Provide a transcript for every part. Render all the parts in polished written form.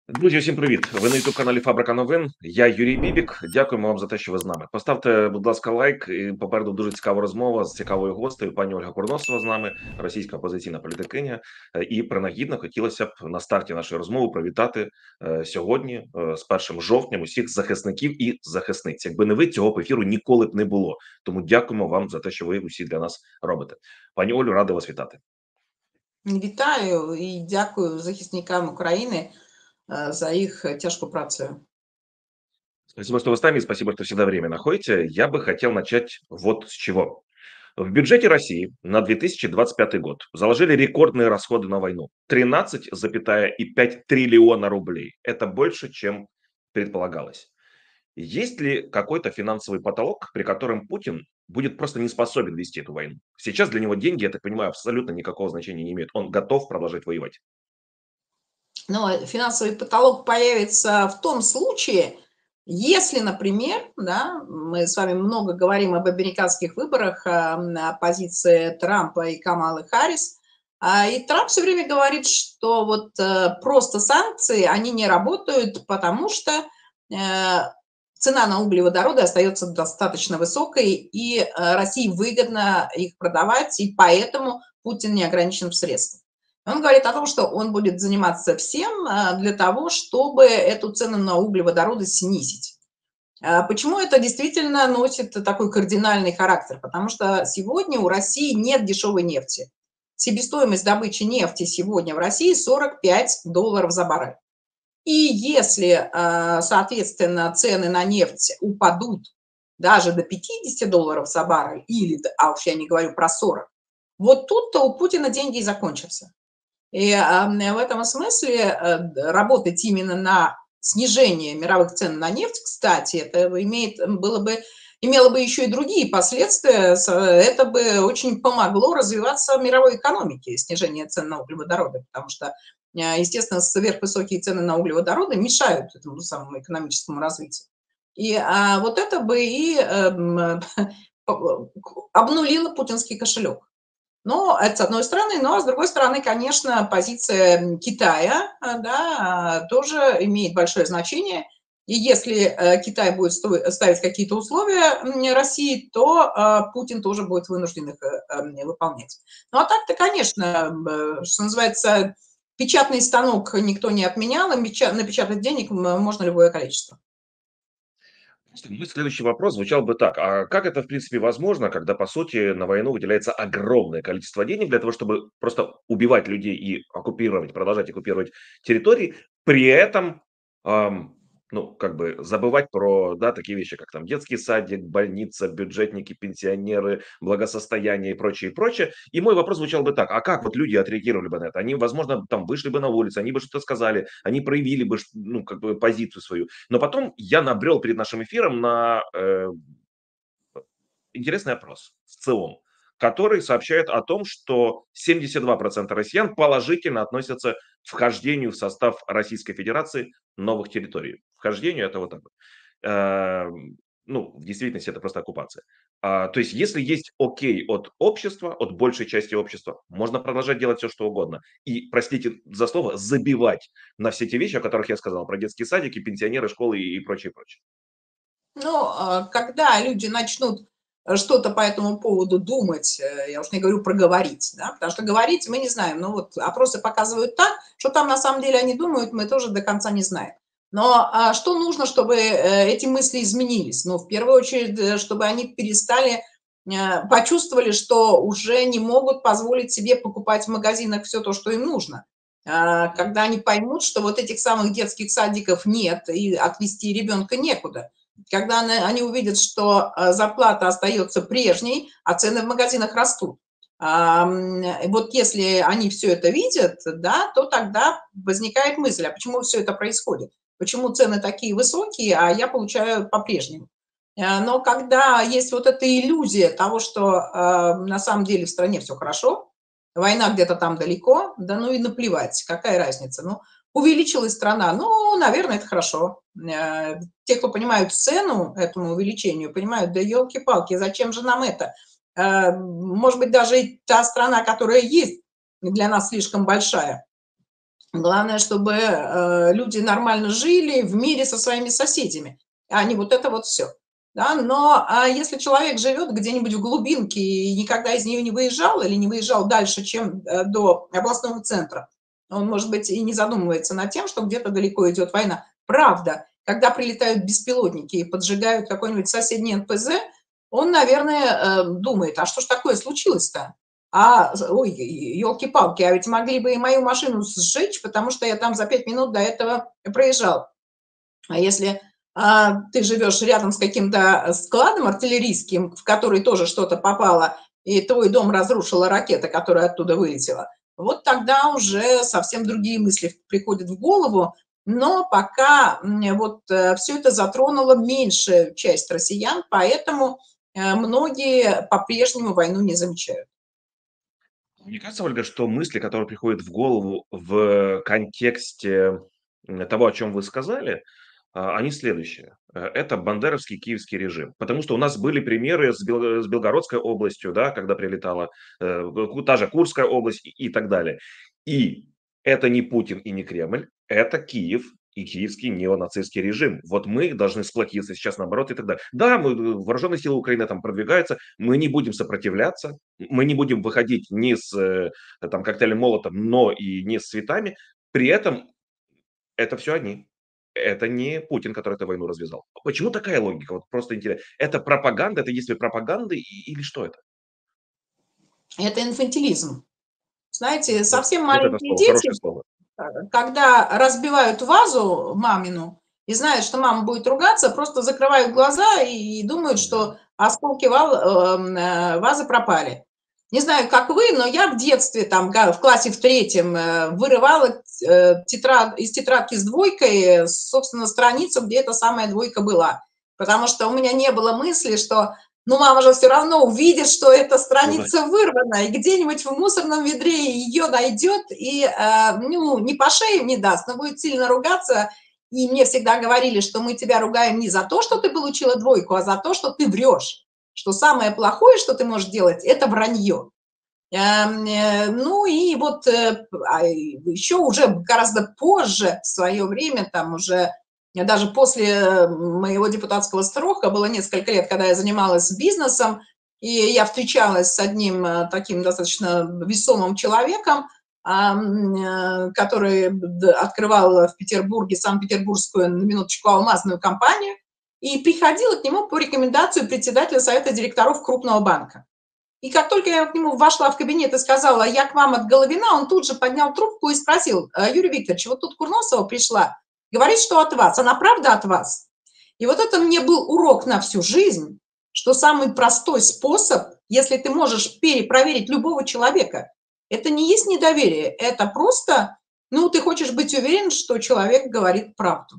Друзі, всім привіт! Ви на YouTube-каналі Фабрика новин. Я Юрій Бібік. Дякуємо вам за те, що ви з нами. Поставте, будь ласка, лайк. І попереду дуже цікава розмова з цікавою гостею. Пані Ольга Курносова з нами, російська опозиційна політикиня. І принагідно хотілося б на старті нашої розмови привітати сьогодні з 1 жовтня усіх захисників і захисниць. Якби не ви, цього б ефіру ніколи б не було. Тому дякуємо вам за те, що ви усі для нас робите. Пані Олю, радий вас вітати. Вітаю і дякую захисникам України за их тяжкую працу. Спасибо, что вы с нами, и спасибо, что всегда время находите. Я бы хотел начать вот с чего. В бюджете России на 2025 год заложили рекордные расходы на войну. 13,5 триллиона рублей. Это больше, чем предполагалось. Есть ли какой-то финансовый потолок, при котором Путин будет просто не способен вести эту войну? Сейчас для него деньги, я так понимаю, абсолютно никакого значения не имеют. Он готов продолжать воевать. Но финансовый потолок появится в том случае, если, например, да, мы с вами много говорим об американских выборах, о позиции Трампа и Камалы Харрис, и Трамп все время говорит, что вот просто санкции, они не работают, потому что цена на углеводороды остается достаточно высокой, и России выгодно их продавать, и поэтому Путин не ограничен в средствах. Он говорит о том, что он будет заниматься всем для того, чтобы эту цену на углеводороды снизить. Почему это действительно носит такой кардинальный характер? Потому что сегодня у России нет дешевой нефти. Себестоимость добычи нефти сегодня в России $45 за баррель. И если, соответственно, цены на нефть упадут даже до $50 за баррель, или, а уж я не говорю про 40, вот тут-то у Путина деньги и закончатся. И в этом смысле работать именно на снижение мировых цен на нефть, кстати, это имело бы еще и другие последствия. Это бы очень помогло развиваться мировой экономике, снижение цен на углеводороды, потому что, естественно, сверхвысокие цены на углеводороды мешают этому самому экономическому развитию. И вот это бы и обнулило путинский кошелек. Но это с одной стороны, но с другой стороны, конечно, позиция Китая, да, тоже имеет большое значение. И если Китай будет ставить какие-то условия России, то Путин тоже будет вынужден их выполнять. Ну а так-то, конечно, что называется, печатный станок никто не отменял, и напечатать денег можно любое количество. Мой следующий вопрос звучал бы так. А как это, в принципе, возможно, когда, по сути, на войну выделяется огромное количество денег для того, чтобы просто убивать людей и оккупировать, продолжать оккупировать территории, при этом, ну, как бы забывать про, да, такие вещи, как там детский садик, больница, бюджетники, пенсионеры, благосостояние и прочее, и прочее. И мой вопрос звучал бы так. А как вот люди отреагировали бы на это? Они, возможно, там вышли бы на улицу, они бы что-то сказали, они проявили бы, ну, как бы позицию свою. Но потом я набрел перед нашим эфиром на интересный опрос в ЦИОМ, который сообщает о том, что 72% россиян положительно относятся к вхождению в состав Российской Федерации новых территорий. Вхождению это вот так вот. Ну, в действительности это просто оккупация. То есть, если есть окей от общества, от большей части общества, можно продолжать делать все, что угодно. И, простите за слово, забивать на все те вещи, о которых я сказал, про детские садики, пенсионеры, школы и прочее, прочее. Ну, когда люди начнут что-то по этому поводу думать, я уж не говорю проговорить, да, потому что говорить мы не знаем, но вот опросы показывают так, что там на самом деле они думают, мы тоже до конца не знаем. Но что нужно, чтобы эти мысли изменились? Ну, в первую очередь, чтобы они перестали, почувствовали, что уже не могут позволить себе покупать в магазинах все то, что им нужно. Когда они поймут, что вот этих самых детских садиков нет и отвезти ребенка некуда, когда они увидят, что зарплата остается прежней, а цены в магазинах растут. Вот если они все это видят, да, то тогда возникает мысль, а почему все это происходит? Почему цены такие высокие, а я получаю по-прежнему? Но когда есть вот эта иллюзия того, что на самом деле в стране все хорошо, война где-то там далеко, да ну и наплевать, какая разница. Ну, увеличилась страна, ну, наверное, это хорошо. Те, кто понимают цену этому увеличению, понимают, да елки-палки, зачем же нам это? Может быть, даже и та страна, которая есть, для нас слишком большая. Главное, чтобы люди нормально жили в мире со своими соседями, а не вот это вот все. Да? Но если человек живет где-нибудь в глубинке и никогда из нее не выезжал или не выезжал дальше, чем до областного центра, он, может быть, и не задумывается над тем, что где-то далеко идет война. Правда, когда прилетают беспилотники и поджигают какой-нибудь соседний НПЗ, он, наверное, думает, а что ж такое случилось-то? Ой, елки-палки, а ведь могли бы и мою машину сжечь, потому что я там за 5 минут до этого проезжал. А если ты живешь рядом с каким-то складом артиллерийским, в который тоже что-то попало, и твой дом разрушила ракета, которая оттуда вылетела, вот тогда уже совсем другие мысли приходят в голову. Но пока вот все это затронуло меньшую часть россиян, поэтому многие по-прежнему войну не замечают. Мне кажется, Ольга, что мысли, которые приходят в голову в контексте, того, о чем вы сказали, они следующие. Это бандеровский киевский режим. Потому что у нас были примеры с Белгородской областью, да, когда прилетала, та же Курская область и так далее. И это не Путин и не Кремль, это Киев и киевский неонацистский режим. Вот мы должны сплотиться сейчас, наоборот, и так далее. Да, вооруженные силы Украины там продвигаются, мы не будем сопротивляться, мы не будем выходить ни с там, коктейлем Молотом, но и не с цветами. При этом это все они. Это не Путин, который эту войну развязал. Почему такая логика? Вот просто интересно. Это пропаганда, это действие пропаганды или что это? Это инфантилизм. Знаете, совсем Вот это маленькие слово, дети, хорошее слово. когда разбивают вазу мамину и знают, что мама будет ругаться, просто закрывают глаза и думают, Да. что осколки вазы пропали. Не знаю, как вы, но я в детстве, там, в классе в третьем, вырывала из тетрадки с двойкой, собственно, страницу, где эта самая двойка была. Потому что у меня не было мысли, что ну, мама же все равно увидит, что эта Ну да. страница вырвана, и где-нибудь в мусорном ведре ее найдет, и, ну, не по шее не даст, но будет сильно ругаться. И мне всегда говорили, что мы тебя ругаем не за то, что ты получила двойку, а за то, что ты врешь. Что самое плохое, что ты можешь делать, это вранье. Ну и вот еще уже гораздо позже, в свое время, там уже даже после моего депутатского срока было несколько лет, когда я занималась бизнесом, и я встречалась с одним таким достаточно весомым человеком, который открывал в Петербурге, Санкт-Петербургскую, на минуточку, алмазную компанию, и приходила к нему по рекомендации председателя совета директоров крупного банка. И как только я к нему вошла в кабинет и сказала, я к вам от Головина, он тут же поднял трубку и спросил, Юрий Викторович, вот тут Курносова пришла, говорит, что от вас, она правда от вас? И вот это мне был урок на всю жизнь, что самый простой способ, если ты можешь перепроверить любого человека, это не есть недоверие, это просто, ну, ты хочешь быть уверен, что человек говорит правду.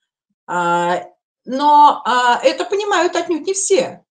А, Но это понимают отнюдь не все.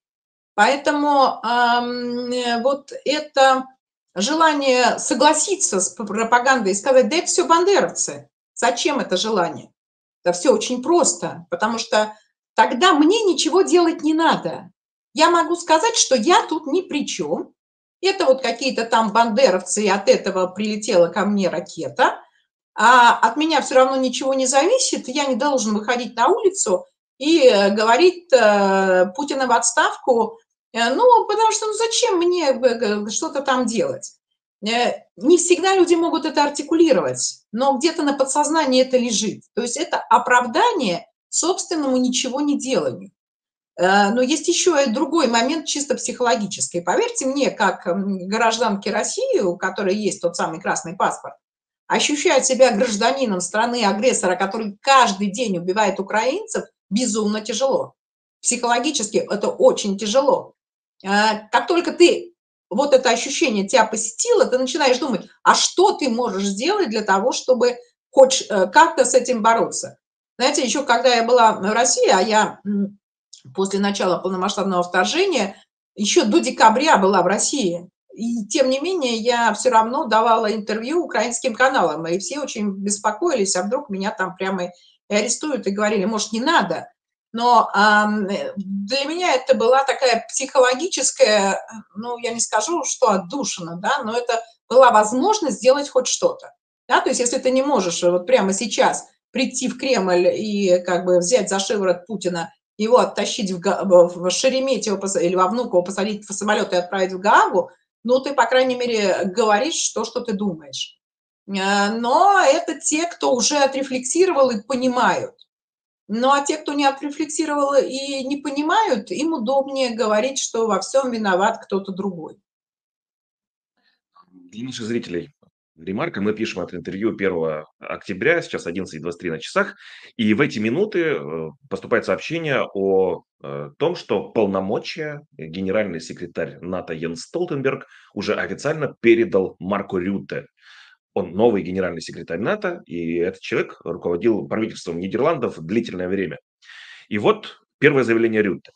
Поэтому вот это желание согласиться с пропагандой и сказать, да это все бандеровцы. Зачем это желание? Да все очень просто, потому что тогда мне ничего делать не надо. Я могу сказать, что я тут ни при чем. Это вот какие-то там бандеровцы, и от этого прилетела ко мне ракета, а от меня все равно ничего не зависит, я не должен выходить на улицу и говорить Путина в отставку, ну, потому что ну зачем мне что-то там делать? Не всегда люди могут это артикулировать, но где-то на подсознании это лежит. То есть это оправдание собственному ничего не деланию. Но есть еще и другой момент чисто психологический. Поверьте мне, как гражданке России, у которой есть тот самый красный паспорт, ощущать себя гражданином страны-агрессора, который каждый день убивает украинцев, безумно тяжело. Психологически это очень тяжело. Как только ты вот это ощущение тебя посетило, ты начинаешь думать, а что ты можешь сделать для того, чтобы хоть как-то с этим бороться. Знаете, еще когда я была в России, а я после начала полномасштабного вторжения еще до декабря была в России, и тем не менее я все равно давала интервью украинским каналам, и все очень беспокоились, а вдруг меня там прямо и арестуют, и говорили, может, не надо. Но для меня это была такая психологическая, ну, я не скажу, что отдушина, да, но это была возможность сделать хоть что-то. Да, то есть если ты не можешь вот прямо сейчас прийти в Кремль и как бы взять за шиворот Путина, его оттащить в Шереметьево или во Внуково, посадить в самолет и отправить в Гаагу, ну, ты, по крайней мере, говоришь то, что ты думаешь. Но это те, кто уже отрефлексировал и понимают. Ну, а те, кто не отрефлексировал и не понимают, им удобнее говорить, что во всем виноват кто-то другой. Для наших зрителей ремарка. Мы пишем это интервью 1 октября, сейчас 11:23 на часах, и в эти минуты поступает сообщение о том, что полномочия генеральный секретарь НАТО Йенс Столтенберг уже официально передал Марку Рютте. Он новый генеральный секретарь НАТО, и этот человек руководил правительством Нидерландов длительное время. И вот первое заявление Рютте.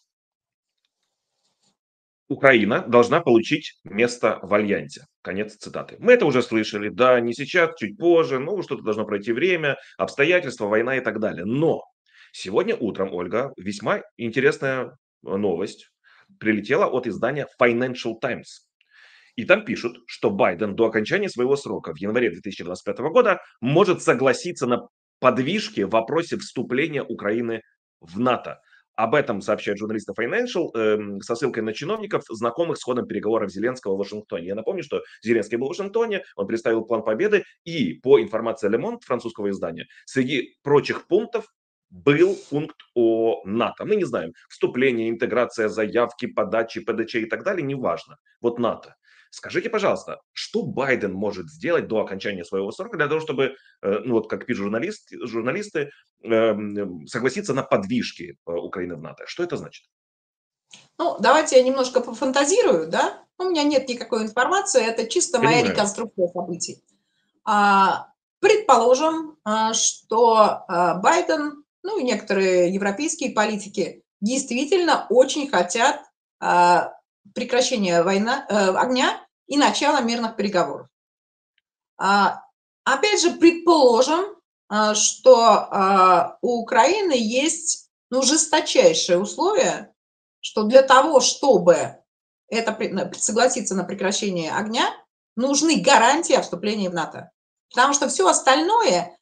Украина должна получить место в альянсе. Конец цитаты. Мы это уже слышали, да, не сейчас, чуть позже, ну, что-то должно пройти время, обстоятельства, война и так далее. Но сегодня утром, Ольга, весьма интересная новость прилетела от издания Financial Times. И там пишут, что Байден до окончания своего срока в январе 2025 года может согласиться на подвижки в вопросе вступления Украины в НАТО. Об этом сообщают журналисты Financial со ссылкой на чиновников, знакомых с ходом переговоров Зеленского в Вашингтоне. Я напомню, что Зеленский был в Вашингтоне, он представил план победы, и по информации Le Monde, французского издания, среди прочих пунктов был пункт о НАТО. Мы не знаем, вступление, интеграция, заявки, подачи, ПДЧ и так далее, неважно. Вот НАТО. Скажите, пожалуйста, что Байден может сделать до окончания своего срока для того, чтобы, ну вот как пишут журналисты, согласиться на подвижки Украины в НАТО? Что это значит? Ну, давайте я немножко пофантазирую, да. У меня нет никакой информации, это чисто моя Понимаю. реконструкция событий. А, Предположим, что Байден, ну и некоторые европейские политики действительно очень хотят прекращения огня и начала мирных переговоров. А, Опять же, предположим, что у Украины есть, ну, жесточайшие условия, что для того, чтобы согласиться на прекращение огня, нужны гарантии о вступлении в НАТО. Потому что все остальное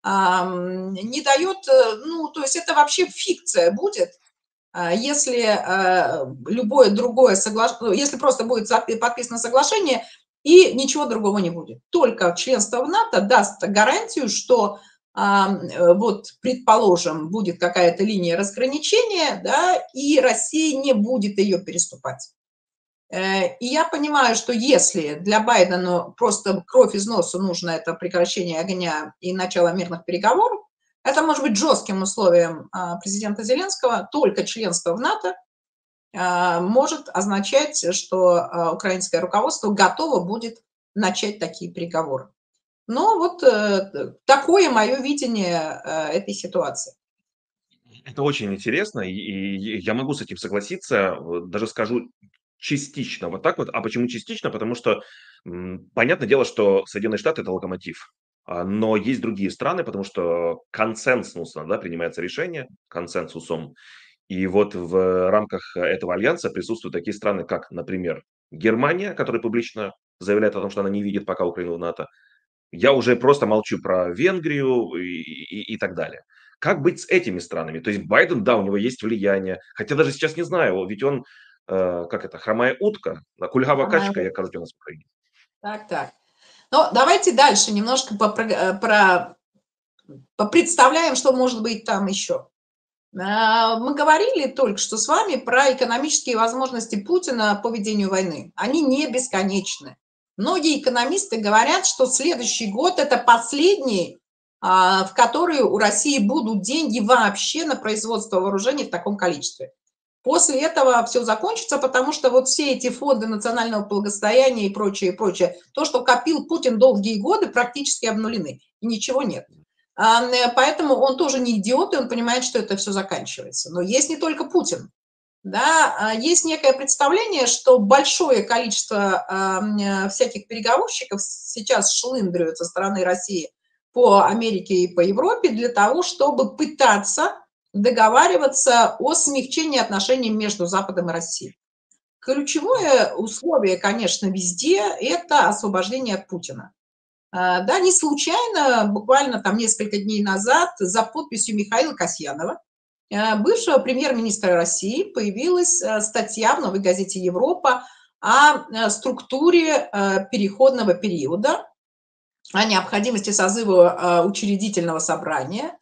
не дает, ну, то есть это вообще фикция будет, если любое другое соглашение, если просто будет подписано соглашение, и ничего другого не будет. Только членство в НАТО даст гарантию, что вот, предположим, будет какая-то линия разграничения, да, и Россия не будет ее переступать. И я понимаю, что если для Байдена просто кровь из носу нужно это прекращение огня и начало мирных переговоров, это может быть жестким условием президента Зеленского, только членство в НАТО может означать, что украинское руководство готово будет начать такие переговоры. Но вот такое мое видение этой ситуации. Это очень интересно, и я могу с этим согласиться, вот даже скажу частично вот так вот. А почему частично? Потому что, понятное дело, что Соединенные Штаты – это локомотив, но есть другие страны, потому что консенсусно, да, принимается решение, консенсусом. И вот в рамках этого альянса присутствуют такие страны, как, например, Германия, которая публично заявляет о том, что она не видит пока Украину в НАТО. Я уже просто молчу про Венгрию и так далее. Как быть с этими странами? То есть Байден, да, у него есть влияние, хотя даже сейчас не знаю, ведь он, как это, хромая утка, кульгава качка, як кажуть у нас в Украине. Так, так. Но давайте дальше немножко попредставляем, что может быть там еще. Мы говорили только что с вами про экономические возможности Путина по ведению войны. Они не бесконечны. Многие экономисты говорят, что следующий год – это последний, в который у России будут деньги вообще на производство вооружений в таком количестве. После этого все закончится, потому что вот все эти фонды национального благосостояния и прочее, то, что копил Путин долгие годы, практически обнулены, и ничего нет. Поэтому он тоже не идиот, и он понимает, что это все заканчивается. Но есть не только Путин. Да, есть некое представление, что большое количество всяких переговорщиков сейчас шлындрят со стороны России по Америке и по Европе для того, чтобы пытаться договариваться о смягчении отношений между Западом и Россией. Ключевое условие, конечно, везде – это освобождение от Путина. Да, не случайно, буквально там несколько дней назад за подписью Михаила Касьянова, бывшего премьер-министра России, появилась статья в новой газете «Европа» о структуре переходного периода, о необходимости созыва учредительного собрания.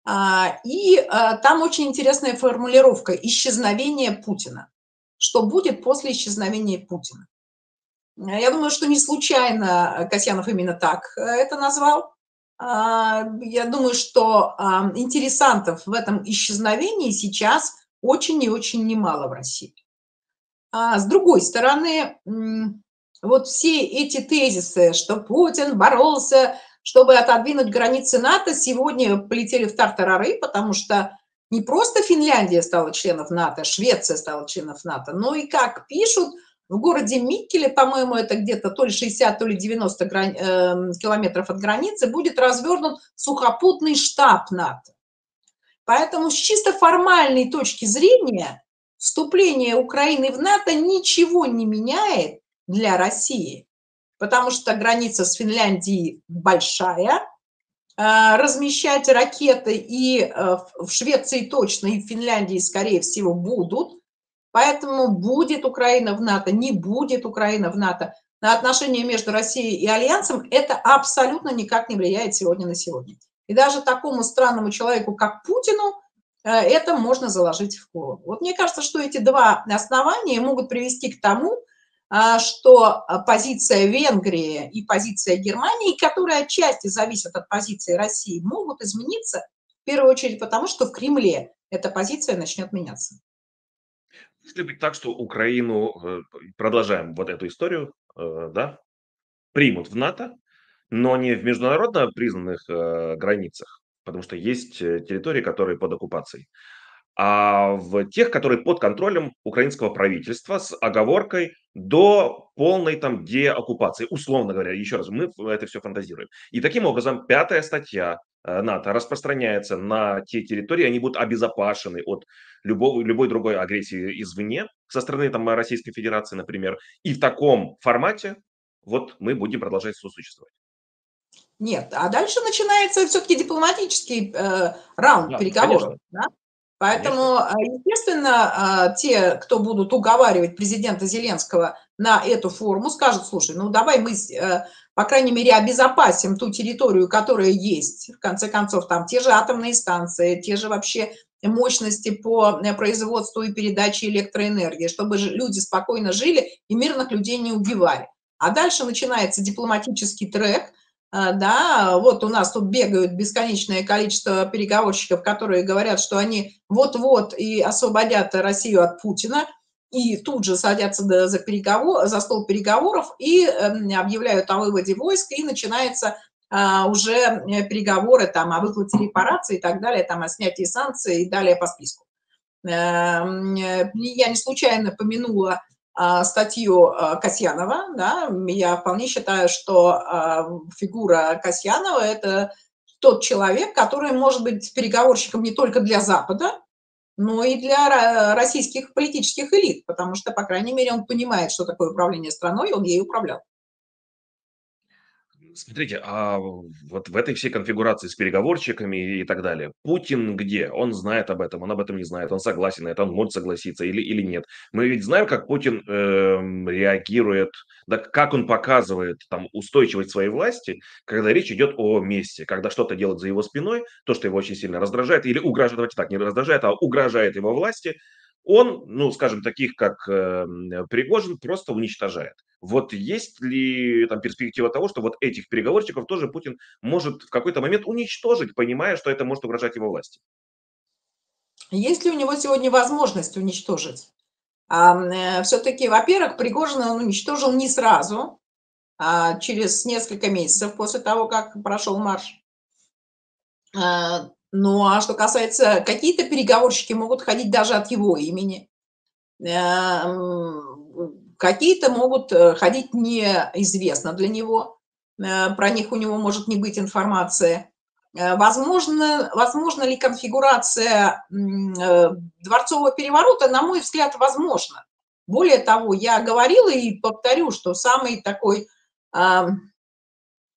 И там очень интересная формулировка «исчезновение Путина». Что будет после исчезновения Путина? Я думаю, что не случайно Касьянов именно так это назвал. Я думаю, что интересантов в этом исчезновении сейчас очень и очень немало в России. С другой стороны, вот все эти тезисы, что Путин боролся, чтобы отодвинуть границы НАТО, сегодня полетели в тартарары, потому что не просто Финляндия стала членом НАТО, Швеция стала членом НАТО, но и, как пишут, в городе Миккеле, по-моему, это где-то то ли 60, то ли 90 километров от границы, будет развернут сухопутный штаб НАТО. Поэтому с чисто формальной точки зрения вступление Украины в НАТО ничего не меняет для России, потому что граница с Финляндией большая, размещать ракеты и в Швеции точно, и в Финляндии, скорее всего, будут. Поэтому будет Украина в НАТО, не будет Украина в НАТО. На отношения между Россией и Альянсом это абсолютно никак не влияет сегодня на сегодня. И даже такому странному человеку, как Путину, это можно заложить в голову. Вот мне кажется, что эти два основания могут привести к тому, что позиция Венгрии и позиция Германии, которые отчасти зависят от позиции России, могут измениться, в первую очередь потому, что в Кремле эта позиция начнет меняться. Может ли быть так, что Украину, продолжаем вот эту историю, да, примут в НАТО, но не в международно признанных границах, потому что есть территории, которые под оккупацией, а в тех, которые под контролем украинского правительства с оговоркой до полной там деоккупации. Условно говоря, еще раз, мы это все фантазируем. И таким образом, пятая статья НАТО распространяется на те территории, они будут обезопасены от любой другой агрессии извне, со стороны там, Российской Федерации, например. И в таком формате вот мы будем продолжать сосуществовать. Нет, а дальше начинается все-таки дипломатический раунд Да, переговоров. конечно, Да? конечно. Поэтому, естественно, те, кто будут уговаривать президента Зеленского на эту форму, скажут, слушай, ну давай мы, по крайней мере, обезопасим ту территорию, которая есть. В конце концов, там те же атомные станции, те же вообще мощности по производству и передаче электроэнергии, чтобы люди спокойно жили и мирных людей не убивали. А дальше начинается дипломатический трек, да, вот у нас тут бегают бесконечное количество переговорщиков, которые говорят, что они вот-вот и освободят Россию от Путина, и тут же садятся за стол переговоров и объявляют о выводе войск, и начинаются уже переговоры там, о выплате репараций и так далее, там, о снятии санкций и далее по списку. Я не случайно помянула статью Касьянова. Да? Я вполне считаю, что фигура Касьянова – это тот человек, который может быть переговорщиком не только для Запада, но и для российских политических элит, потому что, по крайней мере, он понимает, что такое управление страной, он ей управлял. Смотрите, а вот в этой всей конфигурации с переговорщиками и так далее, Путин где? Он знает об этом, он об этом не знает, он согласен на это, он может согласиться или нет. Мы ведь знаем, как Путин реагирует, да, как он показывает там устойчивость своей власти, когда речь идет о мести, когда что-то делают за его спиной, то, что его очень сильно раздражает, или угрожает, давайте так, не раздражает, а угрожает его власти, он, ну, скажем, таких как Пригожин, просто уничтожает. Вот есть ли там перспектива того, что вот этих переговорщиков тоже Путин может в какой-то момент уничтожить, понимая, что это может угрожать его власти? Есть ли у него сегодня возможность уничтожить? Все-таки, во-первых, Пригожина он уничтожил не сразу, через несколько месяцев после того, как прошел марш. Ну, а что касается, какие-то переговорщики могут ходить даже от его имени. Какие-то могут ходить неизвестно для него. Про них у него может не быть информации. Возможно ли конфигурация дворцового переворота? На мой взгляд, возможно. Более того, я говорила и повторю, что самый такой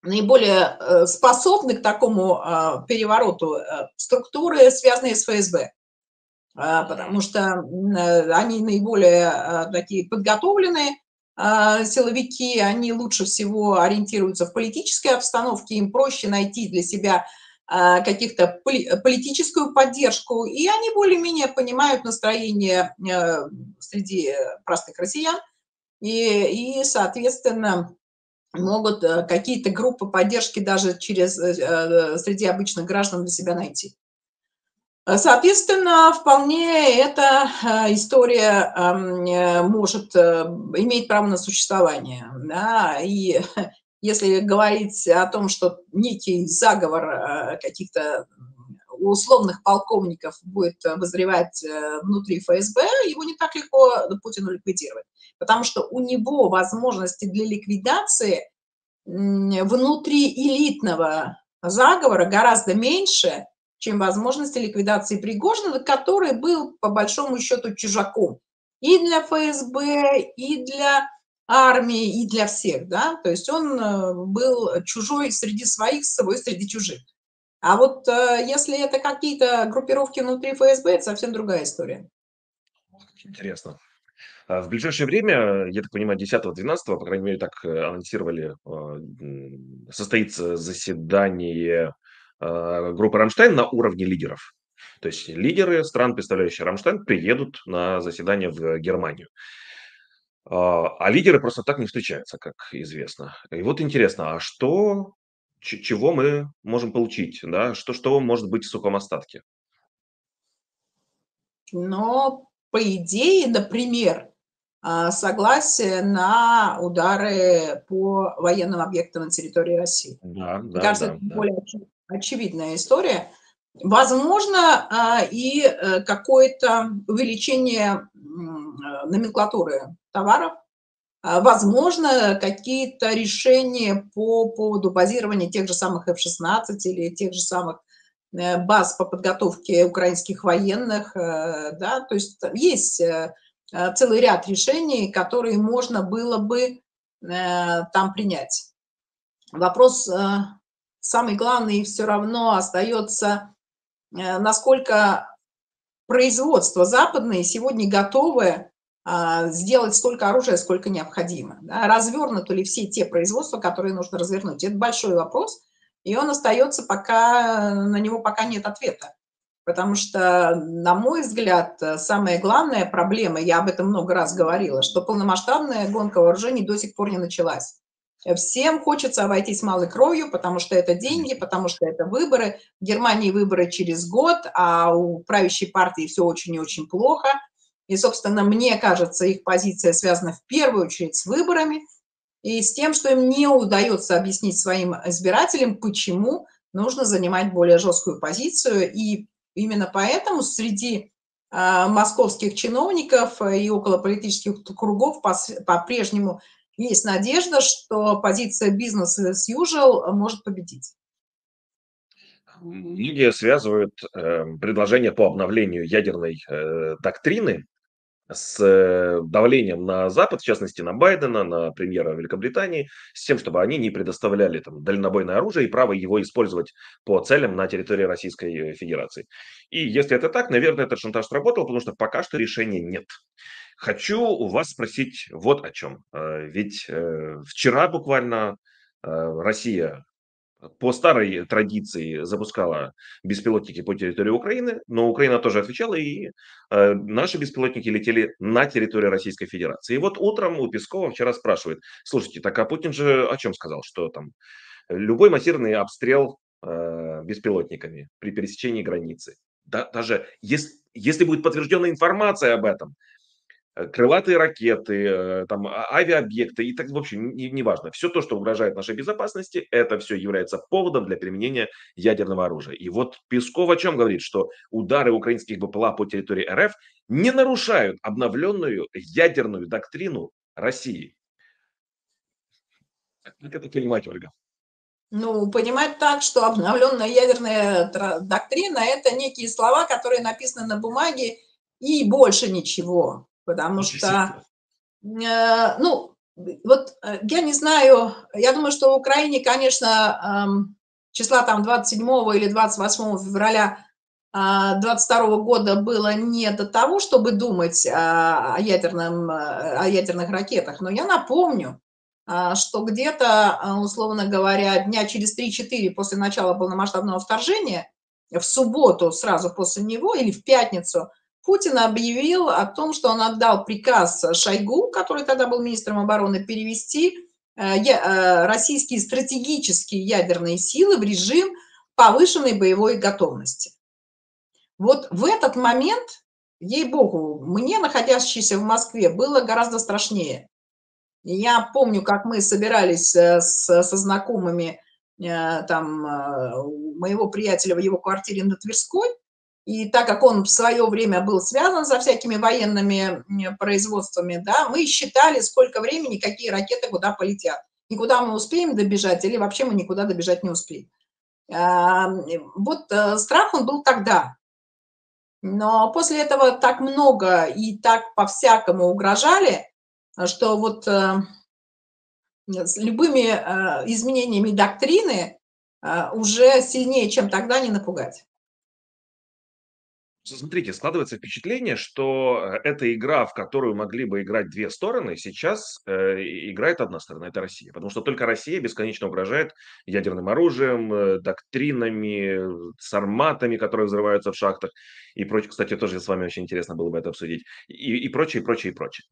наиболее способны к такому перевороту структуры, связанные с ФСБ. Потому что они наиболее такие подготовленные силовики, они лучше всего ориентируются в политической обстановке, им проще найти для себя каких-то политическую поддержку, и они более-менее понимают настроение среди простых россиян, соответственно, могут какие-то группы поддержки даже среди обычных граждан для себя найти. Соответственно, вполне эта история может иметь право на существование. Да? И если говорить о том, что некий заговор каких-то условных полковников будет вызревать внутри ФСБ, его не так легко Путину ликвидировать, потому что у него возможности для ликвидации внутри элитного заговора гораздо меньше, чем возможности ликвидации Пригожина, который был, по большому счету, чужаком и для ФСБ, и для армии, и для всех, да, то есть он был чужой среди своих, свой среди чужих. А вот если это какие-то группировки внутри ФСБ, это совсем другая история. Интересно. В ближайшее время, я так понимаю, 10-12, по крайней мере, так анонсировали, состоится заседание группы «Рамштайн» на уровне лидеров. То есть лидеры стран, представляющие «Рамштайн», приедут на заседание в Германию. А лидеры просто так не встречаются, как известно. И вот интересно, а чего мы можем получить, да? Что может быть в сухом остатке? Но, по идее, например, согласие на удары по военным объектам на территории России. Да, Мне да, кажется, это да, да. более очевидная история. Возможно, какое-то увеличение номенклатуры товаров, возможно, какие-то решения по поводу базирования тех же самых F-16 или тех же самых баз по подготовке украинских военных, да, то есть есть целый ряд решений, которые можно было бы там принять. Вопрос самый главный все равно остается, насколько производство западное сегодня готовы сделать столько оружия, сколько необходимо. Да? Развернуты ли все те производства, которые нужно развернуть? Это большой вопрос, и он остается на него пока нет ответа. Потому что, на мой взгляд, самая главная проблема, я об этом много раз говорила, что полномасштабная гонка вооружений до сих пор не началась. Всем хочется обойтись малой кровью, потому что это деньги, Конечно. потому что это выборы. В Германии выборы через год, а у правящей партии все очень и очень плохо. И, собственно, мне кажется, их позиция связана в первую очередь с выборами и с тем, что им не удается объяснить своим избирателям, почему нужно занимать более жесткую позицию. И именно поэтому среди московских чиновников и околополитических кругов по-прежнему есть надежда, что позиция бизнес as usual может победить. Многие связывают предложение по обновлению ядерной доктрины с давлением на Запад, в частности на Байдена, на премьера Великобритании, с тем, чтобы они не предоставляли там дальнобойное оружие и право его использовать по целям на территории Российской Федерации. И если это так, наверное, этот шантаж сработал, потому что пока что решения нет. Хочу у вас спросить вот о чем. Ведь вчера буквально Россия по старой традиции запускала беспилотники по территории Украины, но Украина тоже отвечала, и наши беспилотники летели на территорию Российской Федерации. И вот утром у Пескова вчера спрашивает: слушайте, так а Путин же о чем сказал? Что там любой массированный обстрел беспилотниками при пересечении границы, даже если будет подтвержденная информация об этом, крылатые ракеты, там, авиаобъекты и так, в общем, неважно. Все то, что угрожает нашей безопасности, это все является поводом для применения ядерного оружия. И вот Песков о чем говорит, что удары украинских БПЛА по территории РФ не нарушают обновленную ядерную доктрину России. Как это понимать, Ольга? Ну, понимать так, что обновленная ядерная доктрина – это некие слова, которые написаны на бумаге, и больше ничего. Потому что, Действительно. ну, Вот я не знаю, я думаю, что в Украине, конечно, числа там 27 или 28 февраля 22 года было не до того, чтобы думать о ядерных ракетах, но я напомню, что где-то, условно говоря, дня через 3-4 после начала полномасштабного вторжения, в субботу сразу после него или в пятницу, Путин объявил о том, что он отдал приказ Шойгу, который тогда был министром обороны, перевести российские стратегические ядерные силы в режим повышенной боевой готовности. Вот в этот момент, ей-богу, мне, находящейся в Москве, было гораздо страшнее. Я помню, как мы собирались со знакомыми у моего приятеля в его квартире на Тверской, и так как он в свое время был связан со всякими военными производствами, да, мы считали, сколько времени, какие ракеты куда полетят, и куда мы успеем добежать, или вообще мы никуда добежать не успеем. Вот страх он был тогда, но после этого так много и так по-всякому угрожали, что вот с любыми изменениями доктрины уже сильнее, чем тогда, не напугать. Смотрите, складывается впечатление, что эта игра, в которую могли бы играть две стороны, сейчас играет одна сторона, это Россия. Потому что только Россия бесконечно угрожает ядерным оружием, доктринами, сарматами, которые взрываются в шахтах и прочее. Кстати, тоже с вами очень интересно было бы это обсудить. И прочее, и прочее, и прочее.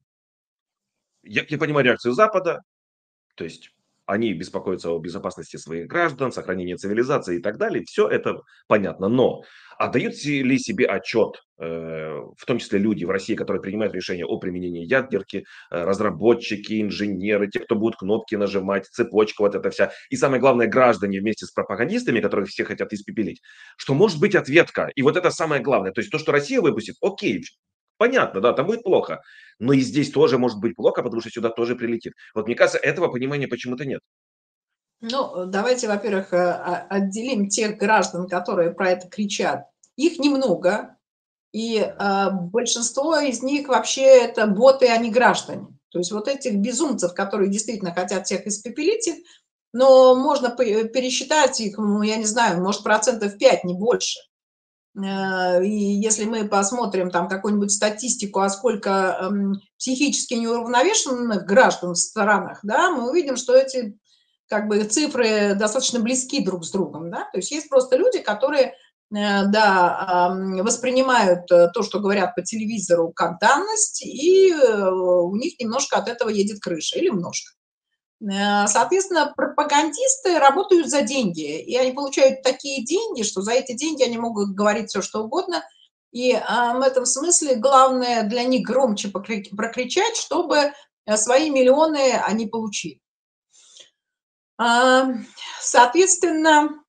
Я понимаю реакцию Запада, то есть они беспокоятся о безопасности своих граждан, сохранении цивилизации и так далее. Все это понятно. Но отдают ли себе отчет, в том числе люди в России, которые принимают решения о применении ядерки, разработчики, инженеры, те, кто будут кнопки нажимать, цепочка вот эта вся, и самое главное, граждане вместе с пропагандистами, которых все хотят испепелить, что может быть ответка. И вот это самое главное. То есть то, что Россия выпустит, окей, понятно, да, там будет плохо. Но и здесь тоже может быть плохо, потому что сюда тоже прилетит. Вот мне кажется, этого понимания почему-то нет. Ну, давайте, во-первых, отделим тех граждан, которые про это кричат. Их немного, и большинство из них вообще это боты, а не граждане. То есть вот этих безумцев, которые действительно хотят всех испепелить их, но можно пересчитать их, ну, я не знаю, может, 5%, не больше. И если мы посмотрим там какую-нибудь статистику, а сколько психически неуравновешенных граждан в странах, да, мы увидим, что эти как бы цифры достаточно близки друг с другом, да, то есть есть просто люди, которые, да, воспринимают то, что говорят по телевизору, как данность, и у них немножко от этого едет крыша, или немножко. Соответственно, пропагандисты работают за деньги, и они получают такие деньги, что за эти деньги они могут говорить все, что угодно. И в этом смысле главное для них громче прокричать, чтобы свои миллионы они получили. А, Соответственно,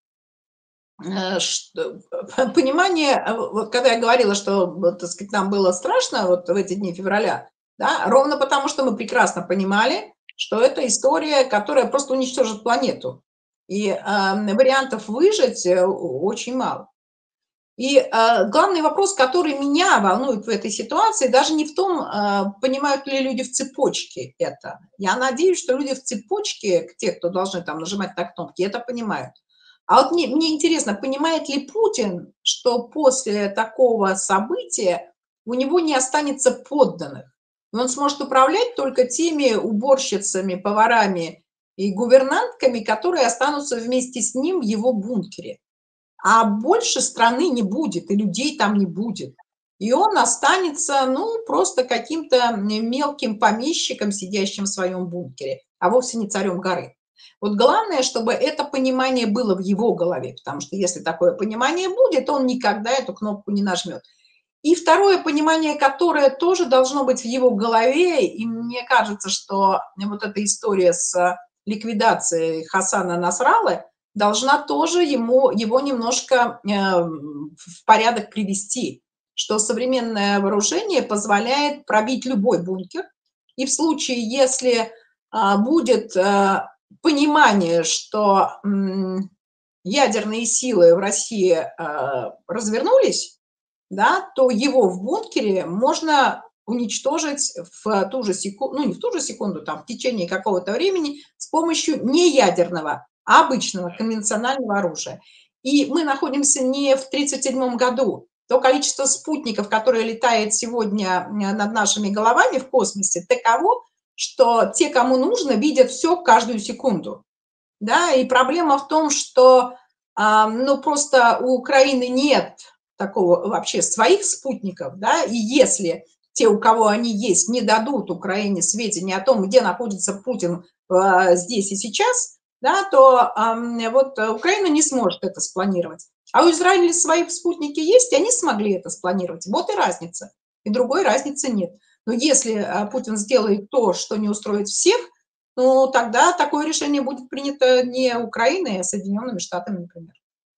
понимание, вот когда я говорила, что, вот, так сказать, нам было страшно вот в эти дни февраля, да, ровно потому, что мы прекрасно понимали, что это история, которая просто уничтожит планету. И вариантов выжить очень мало. И главный вопрос, который меня волнует в этой ситуации, даже не в том, понимают ли люди в цепочке это. Я надеюсь, что люди в цепочке, те, кто должны там нажимать на кнопки, это понимают. А вот мне интересно, понимает ли Путин, что после такого события у него не останется подданных? И он сможет управлять только теми уборщицами, поварами и гувернантками, которые останутся вместе с ним в его бункере. А больше страны не будет, и людей там не будет. И он останется, ну, просто каким-то мелким помещиком, сидящим в своем бункере, а вовсе не царем горы. Вот главное, чтобы это понимание было в его голове, потому что если такое понимание будет, он никогда эту кнопку не нажмет. И второе понимание, которое тоже должно быть в его голове, и мне кажется, что вот эта история с ликвидацией Хасана Насраллы должна тоже его немножко в порядок привести, что современное вооружение позволяет пробить любой бункер, и в случае, если будет понимание, что ядерные силы в России развернулись, да, то его в бункере можно уничтожить в ту же секунду, ну не в ту же секунду, там в течение какого-то времени с помощью не ядерного, а обычного конвенционального оружия. И мы находимся не в 1937 году. То количество спутников, которое летает сегодня над нашими головами в космосе, таково, что те, кому нужно, видят все каждую секунду. Да? И проблема в том, что ну, просто у Украины нет такого вообще своих спутников, да, и если те, у кого они есть, не дадут Украине сведения о том, где находится Путин здесь и сейчас, да, то вот Украина не сможет это спланировать. А у Израиля свои спутники есть, и они смогли это спланировать. Вот и разница. И другой разницы нет. Но если Путин сделает то, что не устроит всех, ну, тогда такое решение будет принято не Украиной, а Соединенными Штатами, например.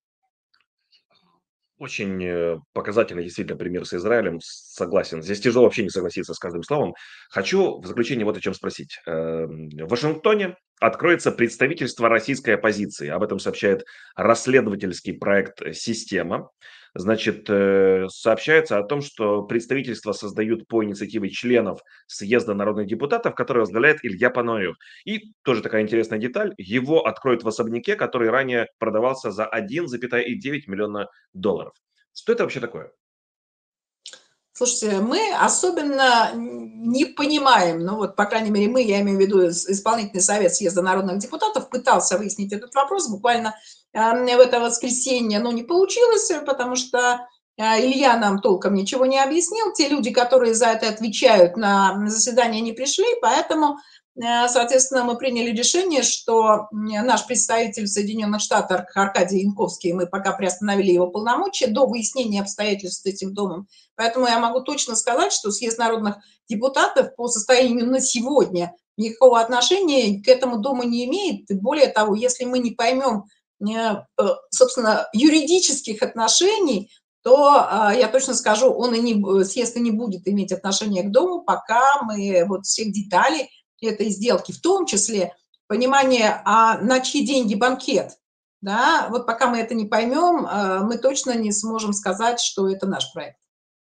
Очень показательный действительно пример с Израилем. Согласен. Здесь тяжело вообще не согласиться с каждым словом. Хочу в заключение вот о чем спросить. В Вашингтоне откроется представительство российской оппозиции. Об этом сообщает расследовательский проект «Система». Значит, сообщается о том, что представительство создают по инициативе членов Съезда народных депутатов, который возглавляет Илья Пономарев. И тоже такая интересная деталь. Его откроют в особняке, который ранее продавался за 1,9 миллиона долларов. Что это вообще такое? Слушайте, мы особенно не понимаем, ну вот, по крайней мере, мы, я имею в виду исполнительный совет съезда народных депутатов, пытался выяснить этот вопрос буквально в это воскресенье, но не получилось, потому что Илья нам толком ничего не объяснил. Те люди, которые за это отвечают, на заседание не пришли, поэтому, соответственно, мы приняли решение, что наш представитель в Соединенных Штатах Аркадий Янковский, мы пока приостановили его полномочия до выяснения обстоятельств с этим домом. Поэтому я могу точно сказать, что съезд народных депутатов по состоянию на сегодня никакого отношения к этому дому не имеет. И более того, если мы не поймем, собственно, юридических отношений, то я точно скажу, он и не, съезд и не будет иметь отношения к дому, пока мы вот всех деталей этой сделки, в том числе понимание, на чьи деньги банкет, да, вот пока мы это не поймем, мы точно не сможем сказать, что это наш проект.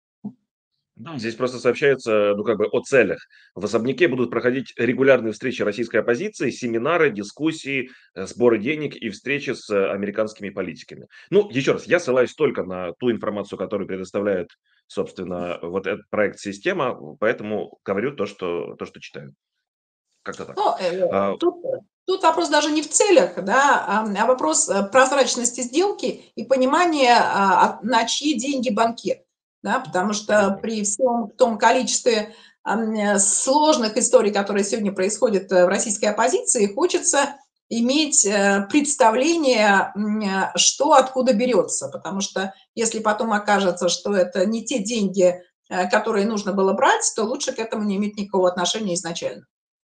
Да, здесь просто сообщается, ну, как бы о целях. В особняке будут проходить регулярные встречи российской оппозиции, семинары, дискуссии, сборы денег и встречи с американскими политиками. Ну, еще раз, я ссылаюсь только на ту информацию, которую предоставляет, собственно, вот этот проект «Система», поэтому говорю то, что читаю. Как-то так. Ну, А, тут вопрос даже не в целях, да, а вопрос прозрачности сделки и понимания, на чьи деньги банкет. Да, потому что Понятно. при всем том количестве сложных историй, которые сегодня происходят в российской оппозиции, хочется иметь представление, что откуда берется. Потому что если потом окажется, что это не те деньги, которые нужно было брать, то лучше к этому не иметь никакого отношения изначально.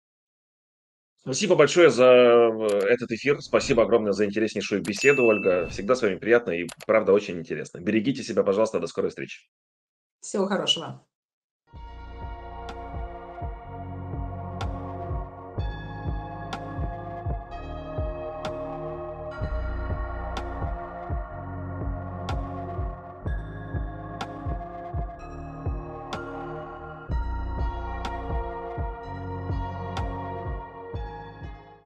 Спасибо большое за этот эфир. Спасибо огромное за интереснейшую беседу, Ольга. Всегда с вами приятно и, правда, очень интересно. Берегите себя, пожалуйста. До скорой встречи. Всего хорошего.